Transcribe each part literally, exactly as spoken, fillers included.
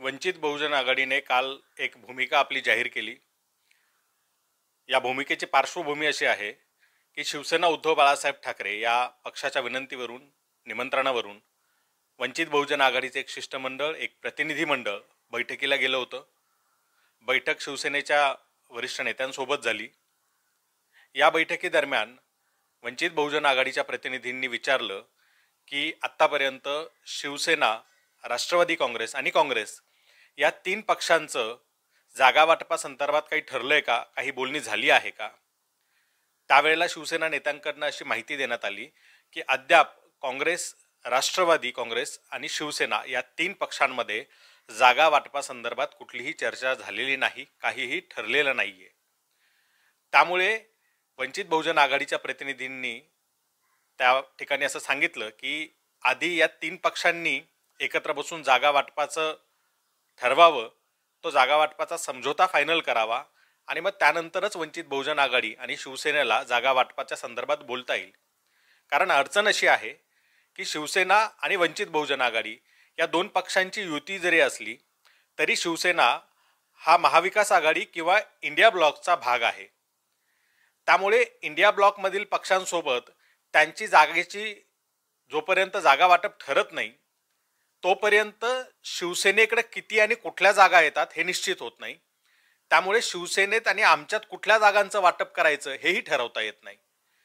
वंचित बहुजन आघाडीने काल एक भूमिका आपली जाहीर केली। या भूमिकेची पार्श्वभूमी अशी आहे की शिवसेना उद्धव बाळासाहेब ठाकरे या पक्षाच्या विनंतीवरून निमंत्रणावरून वंचित बहुजन आघाडीचे एक शिष्टमंडळ एक प्रतिनिधी मंडळ बैठकीला गेलं होतं। बैठक शिवसेनेच्या वरिष्ठ नेत्यांसोबत झाली। या बैठकीदरम्यान वंचित बहुजन आघाडीच्या प्रतिनिधींनी विचारलं की आत्तापर्यंत शिवसेना, राष्ट्रवादी काँग्रेस आणि काँग्रेस या तीन पक्षांचं जागा वाटपासंदर्भात काही ठरलंय का, काही बोलणी झाली आहे का। त्यावेळेला शिवसेना नेत्यांकडून अशी माहिती देण्यात आली की अद्याप काँग्रेस, राष्ट्रवादी काँग्रेस आणि शिवसेना या तीन पक्षांमध्ये जागा वाटपासंदर्भात कुठलीही चर्चा झालेली नाही, काहीही ठरलेलं नाहीये। त्यामुळे वंचित बहुजन आघाडीच्या प्रतिनिधींनी त्या ठिकाणी असं सांगितलं की आधी या तीन पक्षांनी एकत्र बसून जागा वाटपाचं ठरवावं, तो जागा वाटपाचा समझोता फायनल करावा आणि मग त्यानंतरच वंचित बहुजन आघाडी आणि शिवसेनेला जागा वाटपाच्या संदर्भात बोलता येईल। कारण अडचण अशी आहे की शिवसेना आणि वंचित बहुजन आघाडी या दोन पक्षांची युती जरी असली तरी शिवसेना हा महाविकास आघाडी किंवा इंडिया ब्लॉकचा भाग आहे। त्यामुळे इंडिया ब्लॉकमधील पक्षांसोबत त्यांची जागेची जोपर्यंत जागा वाटप ठरत नाही तोपर्यंत शिवसेनेकडे किती आणि कुठल्या जागा येतात हे निश्चित होत नाही। त्यामुळे शिवसेनेत आणि आमच्यात कुठल्या जागांचं वाटप करायचं हेही ठरवता येत नाही।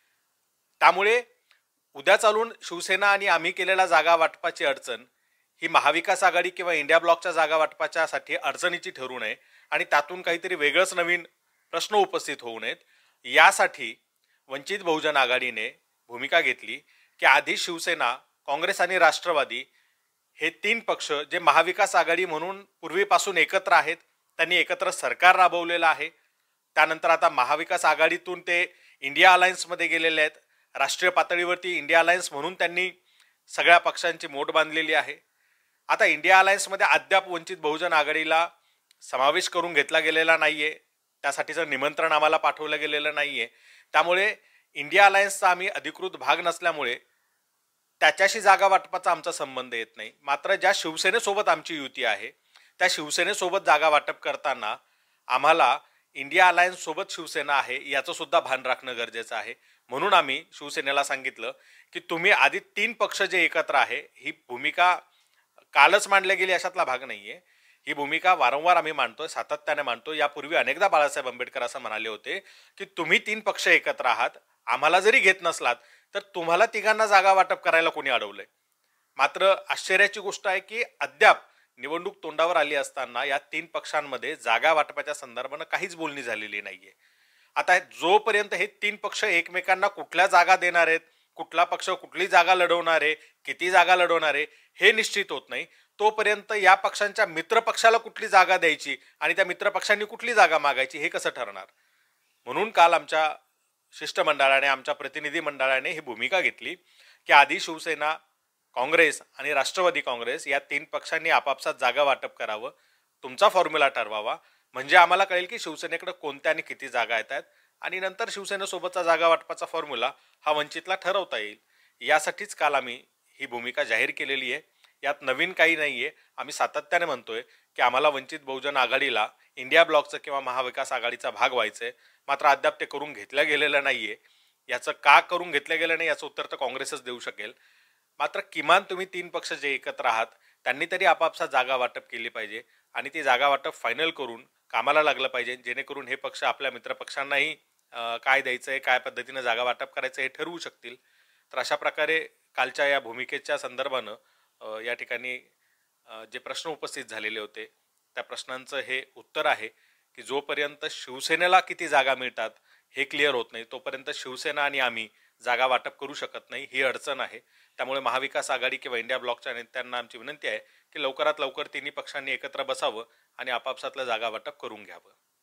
त्यामुळे उद्या चालून शिवसेना आणि आम्ही केलेल्या जागा वाटपाची अडचण ही महाविकास आघाडी किंवा इंडिया ब्लॉकच्या जागा वाटपाच्यासाठी अडचणीची ठरू नये आणि त्यातून काहीतरी वेगळंच नवीन प्रश्न उपस्थित होऊ नयेत यासाठी वंचित बहुजन आघाडीने भूमिका घेतली की आधी शिवसेना, काँग्रेस आणि राष्ट्रवादी हे तीन पक्ष जे महाविकास आघाडी म्हणून पूर्वीपासून एकत्र आहेत, त्यांनी एकत्र सरकार राबवलेलं आहे। त्यानंतर आता महाविकास आघाडीतून ते इंडिया अलायन्समध्ये गेलेले आहेत। राष्ट्रीय पातळीवरती इंडिया अलायन्स म्हणून त्यांनी सगळ्या पक्षांची मोठ बांधलेली आहे। आता इंडिया अलायन्समध्ये अद्याप वंचित बहुजन आघाडीला समावेश करून घेतला गेलेला नाहीये, त्यासाठीचं निमंत्रण आम्हाला पाठवलं गेलेलं नाहीये। त्यामुळे इंडिया अलायन्सचा आम्ही अधिकृत भाग नसल्यामुळे त्याच्याशी जागा वाटपाचा आमचा संबंध येत नाही। मात्र ज्या शिवसेनेसोबत आमची युती आहे त्या शिवसेनेसोबत जागा वाटप करताना आम्हाला इंडिया अलायन्स सोबत शिवसेना आहे याचं सुद्धा भान राखणं गरजेचं आहे। म्हणून आम्ही शिवसेनेला सांगितलं की तुम्ही आधी तीन पक्ष जे एकत्र आहे, ही भूमिका कालच मांडली गेली अशातला भाग नाहीये। ही भूमिका वारंवार आम्ही मांडतोय, सातत्याने मांडतोय। यापूर्वी अनेकदा बाळासाहेब आंबेडकर असं म्हणाले होते की तुम्ही तीन पक्ष एकत्र आहात, आम्हाला जरी घेत नसलात तर तुम्हाला तिघांना जागा वाटप करायला कोणी अडवलंय। मात्र आश्चर्याची गोष्ट आहे की अद्याप निवडणूक तोंडावर आली असताना या तीन पक्षांमध्ये जागा वाटपाच्या संदर्भानं काहीच बोलणी झालेली नाहीये। आता जोपर्यंत हे तीन पक्ष एकमेकांना कुठल्या जागा देणार आहेत, कुठला पक्ष कुठली जागा लढवणार आहे, किती जागा लढवणार आहे हे निश्चित होत नाही तोपर्यंत या पक्षांच्या मित्र पक्षाला कुठली जागा द्यायची आणि त्या मित्र पक्षांनी कुठली जागा मागायची हे कसं ठरणार। म्हणून काल आमच्या शिष्टमंडळाने, आमच्या प्रतिनिधी मंडळाने ही भूमिका घेतली की आधी शिवसेना, काँग्रेस आणि राष्ट्रवादी काँग्रेस या तीन पक्षांनी आपापसात जागा वाटप करावं, तुमचा फॉर्म्युला ठरवावा, म्हणजे आम्हाला कळेल की शिवसेनेकडे कोणत्या आणि किती जागा येतात आणि नंतर शिवसेनेसोबतचा जागा वाटपाचा फॉर्म्युला हा वंचितला ठरवता येईल। यासाठीच काल आम्ही ही भूमिका जाहीर केलेली आहे। यात नवीन काही नाहीये। आम्ही सातत्याने म्हणतोय की आम्हाला वंचित बहुजन आघाडीला इंडिया ब्लॉकचं किंवा महाविकास आघाडीचा भाग व्हायचंय, मात्र अद्याप ते करून घेतलं गेलेलं नाहीये। याचं का करून घेतलं गेलं नाही याचं उत्तर तर काँग्रेसच देऊ शकेल। मात्र किमान तुम्ही तीन पक्ष जे एकत्र आहात त्यांनी तरी आपापसात जागा वाटप केली पाहिजे आणि ती जागा वाटप फायनल करून कामाला लागलं पाहिजे, जेणेकरून हे पक्ष आपल्या मित्रपक्षांनाही काय द्यायचंय, काय पद्धतीने जागा वाटप करायचं हे ठरवू शकतील। तर अशा प्रकारे कालच्या या भूमिकेच्या संदर्भानं या ठिकाणी जे प्रश्न उपस्थित झालेले होते त्या प्रश्नांचं हे उत्तर आहे की जोपर्यंत शिवसेनेला किती जागा मिळतात हे क्लिअर होत नाही तोपर्यंत शिवसेना आणि आम्ही जागा वाटप करू शकत नाही, ही अडचण आहे। त्यामुळे महाविकास आघाडी किंवा इंडिया ब्लॉकच्या नेत्यांना आमची विनंती आहे की लवकरात लवकर तिन्ही पक्षांनी एकत्र बसावं आणि आपापसातलं जागा वाटप करून घ्यावं।